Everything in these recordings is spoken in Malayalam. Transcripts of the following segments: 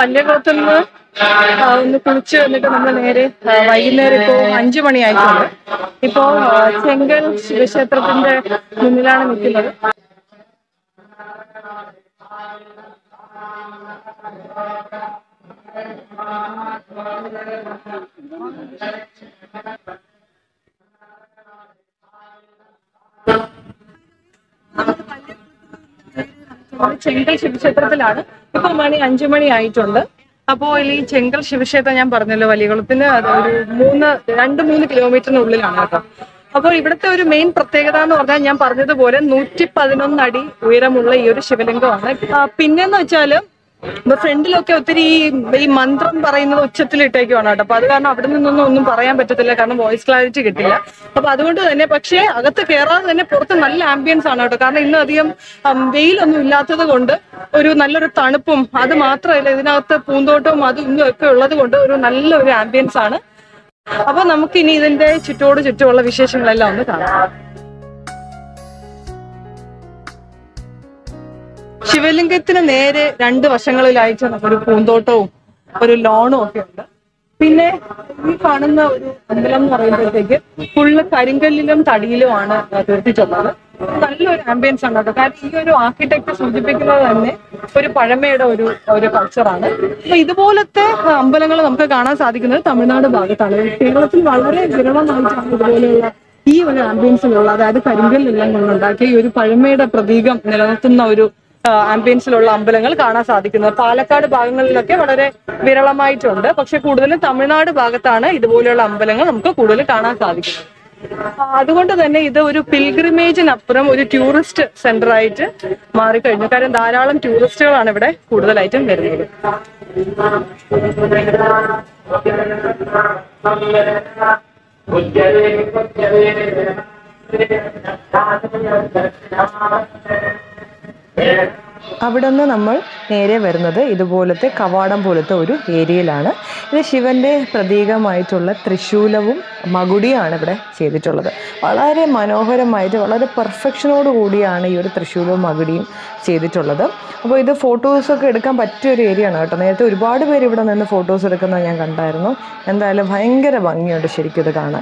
വല്യകുളത്ത് നിന്ന് ഒന്ന് കുളിച്ച് എന്നിട്ട് നമ്മൾ നേരെ വൈകുന്നേരം ഇപ്പോ 5 മണിയായിട്ടുണ്ട്. ഇപ്പോ ചെങ്കൽ ശിവക്ഷേത്രത്തിന്റെ മുന്നിലാണ് നിൽക്കുന്നത്. ചെങ്കൽ ശിവക്ഷേത്രത്തിലാണ്. ഇപ്പൊ മണി 5 മണിയായിട്ടുണ്ട്. അപ്പോൾ ഈ ചെങ്കൽ ശിവക്ഷേത്രം ഞാൻ പറഞ്ഞല്ലോ വലിയകുളത്തിന് അത് ഒരു 2-3 കിലോമീറ്ററിനുള്ളിലാണ് കേട്ടോ. അപ്പോൾ ഇവിടുത്തെ ഒരു മെയിൻ പ്രത്യേകത എന്ന് പറഞ്ഞാൽ ഞാൻ പറഞ്ഞതുപോലെ 111 അടി ഉയരമുള്ള ഈ ഒരു ശിവലിംഗമാണ്. പിന്നെന്ന് വെച്ചാല് ഫ്രണ്ടിലൊക്കെ ഒത്തിരി ഈ മന്ത്രം പറയുന്നത് ഉച്ചത്തിലിട്ടേക്കുവാണ് കേട്ടോ. അപ്പൊ അത് കാരണം അവിടെ നിന്നൊന്നും ഒന്നും പറയാൻ പറ്റത്തില്ല, കാരണം വോയിസ് ക്ലാരിറ്റി കിട്ടില്ല. അപ്പൊ അതുകൊണ്ട് തന്നെ പക്ഷേ അകത്ത് കയറാതെ തന്നെ പുറത്ത് നല്ല ആംബിയൻസ് ആണ് കേട്ടോ. കാരണം ഇന്ന് അധികം വെയിലൊന്നും ഇല്ലാത്തത് കൊണ്ട് ഒരു നല്ലൊരു തണുപ്പും, അത് മാത്രമല്ല ഇതിനകത്ത് പൂന്തോട്ടവും അതും ഇന്നും ഒക്കെ ഉള്ളത് കൊണ്ട് ഒരു നല്ലൊരു ആംബിയൻസ് ആണ്. അപ്പൊ നമുക്ക് ഇനി ഇതിന്റെ ചുറ്റുമുള്ള വിശേഷങ്ങളെല്ലാം ഒന്ന് കാണാം. ശിവലിംഗത്തിന് നേരെ 2 വശങ്ങളിലായിട്ട് നമുക്കൊരു പൂന്തോട്ടവും ഒരു ലോണും ഒക്കെ ഉണ്ട്. പിന്നെ ഈ കാണുന്ന ഒരു അമ്പലം എന്ന് പറയുമ്പോഴത്തേക്ക് ഫുള്ള് കരിങ്കല്ലിലും തടിയിലുമാണ് തീർത്തിട്ടുള്ളത്. നല്ലൊരു ആംബിയൻസ് ആണ് കേട്ടോ. കാരണം ഈ ഒരു ആർക്കിടെക്ട് സൂചിപ്പിക്കുന്നത് തന്നെ ഒരു പഴമയുടെ ഒരു കൾച്ചറാണ്. അപ്പൊ ഇതുപോലത്തെ അമ്പലങ്ങൾ നമുക്ക് കാണാൻ സാധിക്കുന്നത് തമിഴ്നാട് ഭാഗത്താണ്. കേരളത്തിൽ വളരെ വിരളമായിട്ടാണ് ഇതുപോലെയുള്ള ഈ ഒരു ആംബിയൻസിലുള്ള, അതായത് കരിങ്കല്ലെല്ലാം കൊണ്ടുണ്ടാക്കിയ ഈ ഒരു പഴമയുടെ പ്രതീകം നിലനിർത്തുന്ന ഒരു ആംബിയൻസിലുള്ള അമ്പലങ്ങൾ കാണാൻ സാധിക്കുന്നത്. പാലക്കാട് ഭാഗങ്ങളിലൊക്കെ വളരെ വിരളമായിട്ടുണ്ട്. പക്ഷെ കൂടുതലും തമിഴ്നാട് ഭാഗത്താണ് ഇതുപോലെയുള്ള അമ്പലങ്ങൾ നമുക്ക് കൂടുതൽ കാണാൻ സാധിക്കുന്നത്. അതുകൊണ്ട് തന്നെ ഇത് ഒരു പിൽഗ്രിമേജിനപ്പുറം ഒരു ടൂറിസ്റ്റ് സെന്റർ ആയിട്ട് മാറിക്കഴിഞ്ഞു. കാരണം ധാരാളം ടൂറിസ്റ്റുകളാണ് ഇവിടെ കൂടുതലായിട്ടും വരുന്നത്. അവിടെ നിന്ന് നമ്മൾ നേരെ വരുന്നത് ഇതുപോലത്തെ കവാടം പോലത്തെ ഒരു ഏരിയയിലാണ്. ഇത് ശിവന്റെ പ്രതീകമായിട്ടുള്ള തൃശൂലവും മകുടിയാണ് ഇവിടെ ചെയ്തിട്ടുള്ളത്. വളരെ മനോഹരമായിട്ട് വളരെ പെർഫെക്ഷനോട് കൂടിയാണ് ഈ ഒരു തൃശൂലവും മകുടിയും ചെയ്തിട്ടുള്ളത്. അപ്പോൾ ഇത് ഫോട്ടോസൊക്കെ എടുക്കാൻ പറ്റിയ ഒരു ഏരിയ ആണ് കേട്ടോ. നേരത്തെ ഒരുപാട് പേര് ഇവിടെ നിന്ന് ഫോട്ടോസ് എടുക്കുന്നത് ഞാൻ കണ്ടായിരുന്നു. എന്തായാലും ഭയങ്കര ഭംഗിയുണ്ട് ശരിക്കും ഇത് കാണാൻ.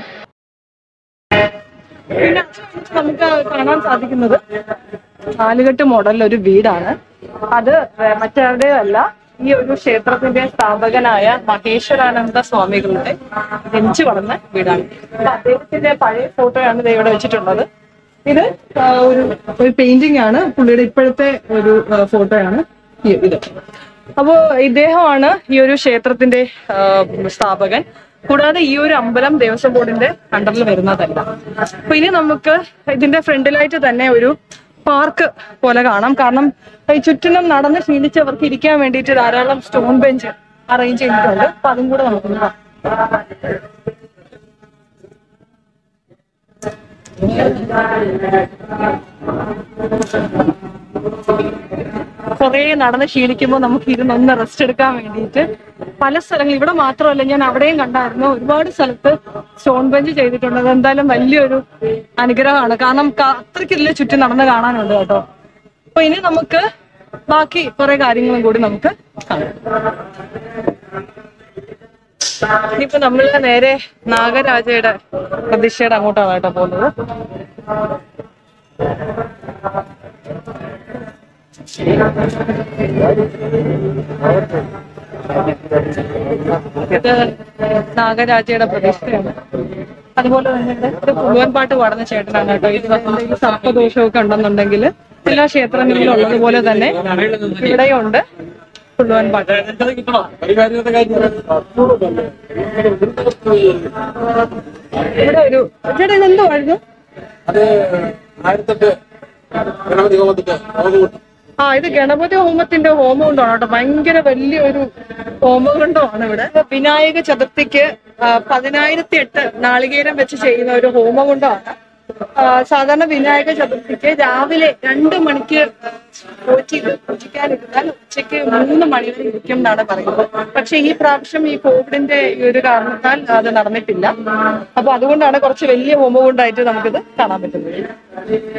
പിന്നെ നമുക്ക് കാണാൻ സാധിക്കുന്നത് നാലുകെട്ട് മോഡലിൽ ഒരു വീടാണ്. അത് മറ്റാരുടെയും അല്ല, ഈ ഒരു ക്ഷേത്രത്തിന്റെ സ്ഥാപകനായ മഹേശ്വരാനന്ദ സ്വാമികളുടെ ജനിച്ചു വളർന്ന വീടാണ്. അപ്പൊ അദ്ദേഹത്തിന്റെ പഴയ ഫോട്ടോയാണ് ഇവിടെ വെച്ചിട്ടുള്ളത്. ഇത് ഒരു പെയിന്റിംഗ് ആണ്, പുള്ളിയുടെ ഇപ്പോഴത്തെ ഒരു ഫോട്ടോയാണ് ഇത്. അപ്പോ ഇദ്ദേഹമാണ് ഈ ഒരു ക്ഷേത്രത്തിന്റെ സ്ഥാപകൻ. കൂടാതെ ഈ ഒരു അമ്പലം ദേവസ്വം ബോർഡിന്റെ അണ്ടറിൽ വരുന്നതല്ല. അപ്പൊ ഇനി നമുക്ക് ഇതിന്റെ ഫ്രണ്ടിലായിട്ട് തന്നെ ഒരു പാർക്ക് പോലെ കാണാം. കാരണം ഈ ചുറ്റിനും നടന്ന് ശീലിച്ചവർക്ക് ഇരിക്കാൻ വേണ്ടിയിട്ട് ധാരാളം സ്റ്റോൺ ബെഞ്ച് അറേഞ്ച് ചെയ്തിട്ടുണ്ട്. അപ്പൊ അതും കൂടെ നമുക്കൊന്ന് കാണാം. കുറെ നടന്ന് ശീലിക്കുമ്പോൾ നമുക്ക് ഇരുന്നൊന്ന് റെസ്റ്റ് എടുക്കാൻ വേണ്ടിയിട്ട് പല സ്ഥലങ്ങളിൽ, ഇവിടെ മാത്രമല്ല ഞാൻ അവിടെയും കണ്ടായിരുന്നു, ഒരുപാട് സ്ഥലത്ത് സ്റ്റോൺ ബെഞ്ച് ചെയ്തിട്ടുണ്ട്. അത് എന്തായാലും വലിയൊരു അനുഗ്രഹമാണ്. കാരണം അത്രയ്ക്ക് ഇതിൽ ചുറ്റി നടന്ന് കാണാനുണ്ട് കേട്ടോ. അപ്പൊ ഇനി നമുക്ക് ബാക്കി കുറെ കാര്യങ്ങളും കൂടി നമുക്ക് കാണാം. ഇനിയിപ്പോ നമ്മൾ നേരെ നാഗരാജയുടെ പ്രതിഷ്ഠയുടെ അങ്ങോട്ടാണ് കേട്ടോ പോകുന്നത്. ഇത് നാഗരാജയുടെ പ്രതിഷ്ഠയാണ്. അതുപോലെ തന്നെ ഇത് പുള്ളുവൻ പാട്ട് പാടുന്ന ചേട്ടനാണ് കേട്ടോ. ഇത് എന്തെങ്കിലും സർപ്പദോഷമൊക്കെ ഉണ്ടെന്നുണ്ടെങ്കിൽ എല്ലാ ക്ഷേത്രങ്ങളിലും ഉള്ളതുപോലെ തന്നെ ഇവിടെയുണ്ട് പുള്ളുവൻ പാട്ട്. ഇവിടെ ഒരു ചേട്ടാ ഇതെന്തുവായിരുന്നു? ഇത് ഗണപതി ഹോമത്തിന്റെ ഹോമകുണ്ടമാണ് കേട്ടോ. ഭയങ്കര വലിയൊരു ഹോമകുണ്ടമാണ് ഇവിടെ. വിനായക ചതുർത്ഥിക്ക് 10,008 നാളികേരം വെച്ച് ചെയ്യുന്ന ഒരു ഹോമകുണ്ടമാണ്. സാധാരണ വിനായക ചതുർത്ഥിക്ക് രാവിലെ 2 മണിക്ക് പൂജിക്കാനിരുന്നാൽ ഉച്ചയ്ക്ക് 3 മണി വരെ ഇരിക്കും എന്നാണ് പറയുന്നത്. പക്ഷെ ഈ പ്രാവശ്യം ഈ കോവിഡിന്റെ ഈ ഒരു കാരണത്താൽ അത് നടന്നിട്ടില്ല. അപ്പൊ അതുകൊണ്ടാണ് കുറച്ച് വലിയ ഹോമകുണ്ടായിട്ട് നമുക്കിത് കാണാൻ പറ്റുന്നത്.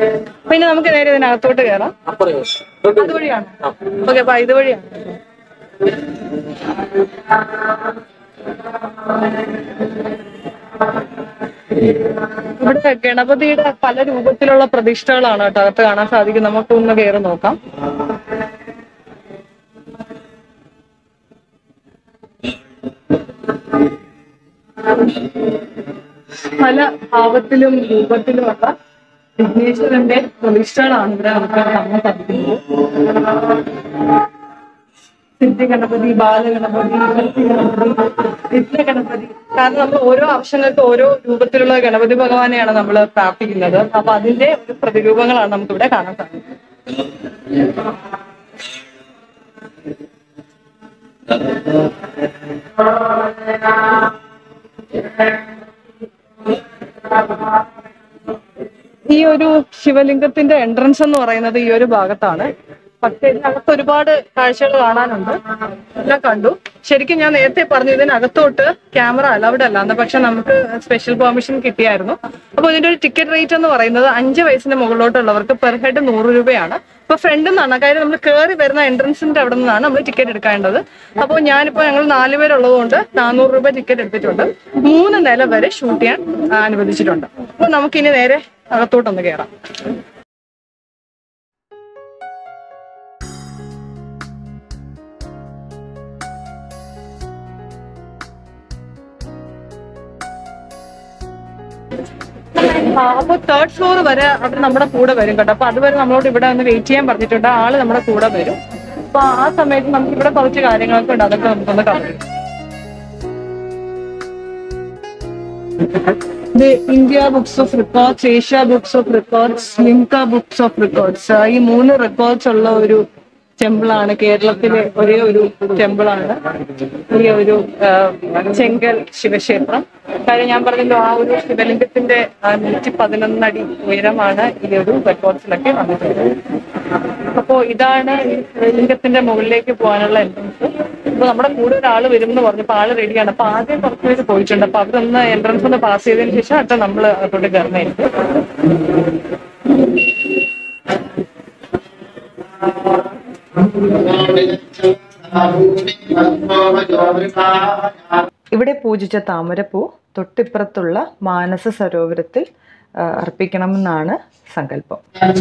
പിന്നെ നമുക്ക് നേരെ ഇതിനകത്തോട്ട് കയറാം. അതുവഴിയാണ്. ഓക്കെ, അപ്പൊ ഇതുവഴിയാണ്. ഇവിടെ ഗണപതിയുടെ പല രൂപത്തിലുള്ള പ്രതിഷ്ഠകളാണ് കേട്ടോ അകത്ത് കാണാൻ സാധിക്കും. നമുക്കൊന്ന് കയറി നോക്കാം. പല ഭാവത്തിലും രൂപത്തിലുമുള്ള വിഘ്നേശ്വരന്റെ പ്രതിഷ്ഠകളാണ് ഇവിടെ നമുക്ക് കാണാൻ സാധിക്കുന്നത്. സിദ്ധി ഗണപതി, ബാലഗണപതി, വിഘ്ന ഗണപതി. കാരണം നമ്മൾ ഓരോ ആവശ്യങ്ങൾക്ക് ഓരോ രൂപത്തിലുള്ള ഗണപതി ഭഗവാനെയാണ് നമ്മൾ പ്രാർത്ഥിക്കുന്നത്. അപ്പൊ അതിന്റെ ഒരു പ്രതിരൂപങ്ങളാണ് നമുക്ക് ഇവിടെ കാണാൻ സാധിക്കുന്നത്. ഈ ഒരു ശിവലിംഗത്തിന്റെ എൻട്രൻസ് എന്ന് പറയുന്നത് ഈ ഒരു ഭാഗത്താണ്. പക്ഷെ ഇതിനകത്ത് ഒരുപാട് കാഴ്ചകൾ കാണാനുണ്ട്. എല്ലാം കണ്ടു. ശരിക്കും ഞാൻ നേരത്തെ പറഞ്ഞു ഇതിനകത്തോട്ട് ക്യാമറ അലൗഡ് അല്ലാന്ന്. പക്ഷെ നമുക്ക് സ്പെഷ്യൽ പെർമിഷൻ കിട്ടിയായിരുന്നു. അപ്പൊ ഇതിന്റെ ഒരു ടിക്കറ്റ് റേറ്റ് എന്ന് പറയുന്നത് 5 വയസ്സിന് മുകളിലോട്ടുള്ളവർക്ക് പെർ ഹെഡ് 100 രൂപയാണ്. ഇപ്പൊ ഫ്രണ്ടിൽ നിന്നാണ്, കാര്യം നമ്മൾ കയറി വരുന്ന എൻട്രൻസിന്റെ അവിടെ നിന്നാണ് നമ്മൾ ടിക്കറ്റ് എടുക്കേണ്ടത്. അപ്പോൾ ഞാനിപ്പോ ഞങ്ങൾ 4 പേരുള്ളത് കൊണ്ട് 400 രൂപ ടിക്കറ്റ് എടുത്തിട്ടുണ്ട്. 3 നില വരെ ഷൂട്ട് ചെയ്യാൻ അനുവദിച്ചിട്ടുണ്ട്. അപ്പൊ നമുക്കിനി നേരെ അകത്തോട്ടൊന്ന് കയറാം. അപ്പൊ 3rd ഫ്ലോർ വരെ അവർ നമ്മുടെ കൂടെ വരും കേട്ടോ. അപ്പൊ അതുവരെ നമ്മളോട് ഇവിടെ ഒന്ന് വെയിറ്റ് ചെയ്യാൻ പറഞ്ഞിട്ടുണ്ട്. ആള് നമ്മുടെ കൂടെ വരും. അപ്പൊ ആ സമയത്ത് നമുക്ക് ഇവിടെ കുറച്ച് കാര്യങ്ങളൊക്കെ ഉണ്ട്, അതൊക്കെ നമുക്കൊന്ന് കാണാം. ഇത് India books of records, Asia books of records, Limca books of records, ഈ 3 റെക്കോർഡ്സ് ഉള്ള ഒരു ടെമ്പിളാണ്. കേരളത്തിലെ ഒരേ ഒരു ടെമ്പിളാണ് ഈ ഒരു ചെങ്കൽ ശിവക്ഷേത്രം. കാര്യം ഞാൻ പറഞ്ഞല്ലോ, ആ ഒരു ശിവലിംഗത്തിന്റെ 111 അടി ഉയരമാണ് ഈ ഒരു റെക്കോർഡ്സിലൊക്കെ വന്നിട്ടുള്ളത്. അപ്പോ ഇതാണ് ഈ ശിവലിംഗത്തിന്റെ മുകളിലേക്ക് പോകാനുള്ള എൻട്രൻസ്. അപ്പൊ നമ്മുടെ കൂടെ ഒരാള് വരും എന്ന് പറഞ്ഞപ്പോ ആള് റെഡിയാണ്. അപ്പൊ ആദ്യം കുറച്ച് പേര് പോയിട്ടുണ്ട്. അപ്പൊ അവരൊന്ന് എൻട്രൻസ് ഒന്ന് പാസ് ചെയ്തതിനു ശേഷം അടുത്ത നമ്മള് അതോട്ട് കയറുന്നതായിരിക്കും. ഇവിടെ പൂജിച്ച താമരപ്പൂ തൊട്ടിപ്പുറത്തുള്ള മാനസ സരോവരത്തിൽ അർപ്പിക്കണമെന്നാണ് സങ്കല്പം.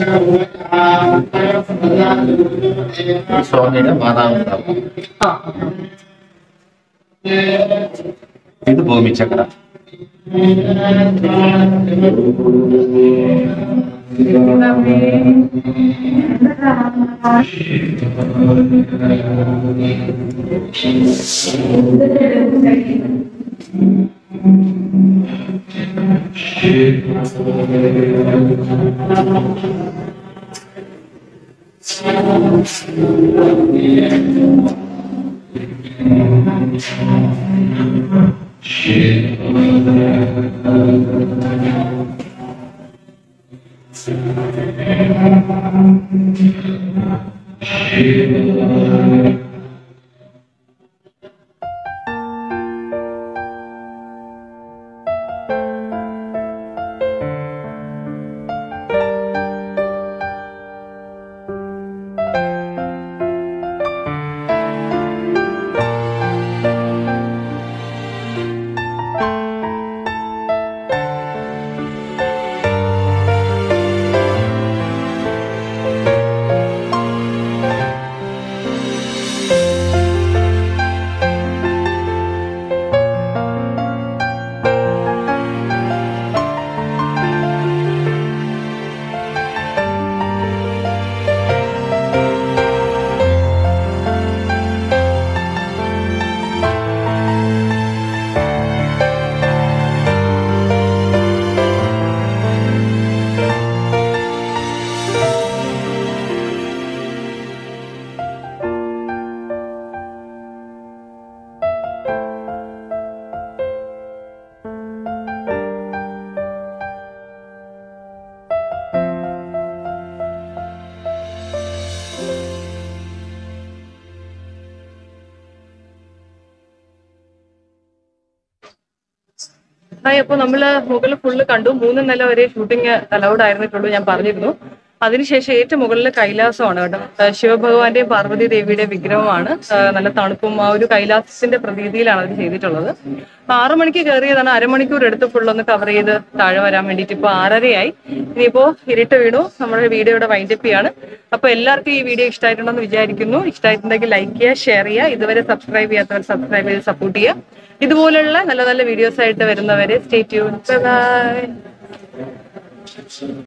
ഇത് ഭൂമിചക്ര. അപ്പൊ നമ്മള് മുകളിൽ ഫുള്ള് കണ്ടു. 3 നില വരെ ഷൂട്ടിംഗ് അലൗഡ് ആയിരുന്നിട്ടുള്ളൂ, ഞാൻ പറഞ്ഞിരുന്നു. അതിനുശേഷം ഏറ്റവും മുകളിലെ കൈലാസമാണ് കേട്ടോ. ശിവഭഗവാന്റെയും പാർവതി ദേവിയുടെ വിഗ്രഹമാണ്. നല്ല തണുപ്പും ആ ഒരു കൈലാസത്തിന്റെ പ്രതീതിയിലാണ് അത് ചെയ്തിട്ടുള്ളത്. 6 മണിക്ക് കയറിയതാണ്, അരമണിക്കൂർ എടുത്ത് ഫുള്ളൊന്ന് കവർ ചെയ്ത് താഴെ വരാൻ വേണ്ടിയിട്ട്. ഇപ്പൊ 6:30 ഇനിയിപ്പോ ഇരുട്ട് വീണു. നമ്മുടെ വീഡിയോയുടെ വൈൻഡപ്പ് ചെയ്യാണ്. അപ്പൊ എല്ലാവർക്കും ഈ വീഡിയോ ഇഷ്ടമായിട്ടുണ്ടെന്ന് വിചാരിക്കുന്നു. ഇഷ്ടമായിട്ടുണ്ടെങ്കിൽ ലൈക്ക് ചെയ്യുക, ഷെയർ ചെയ്യുക. ഇതുവരെ സബ്സ്ക്രൈബ് ചെയ്യാത്തവർ സബ്സ്ക്രൈബ് ചെയ്ത് സപ്പോർട്ട് ചെയ്യുക. ഇതുപോലുള്ള നല്ല നല്ല വീഡിയോസ് ആയിട്ട് വരുന്നവരെ സ്റ്റേ ട്യൂൺഡ്. ബൈ.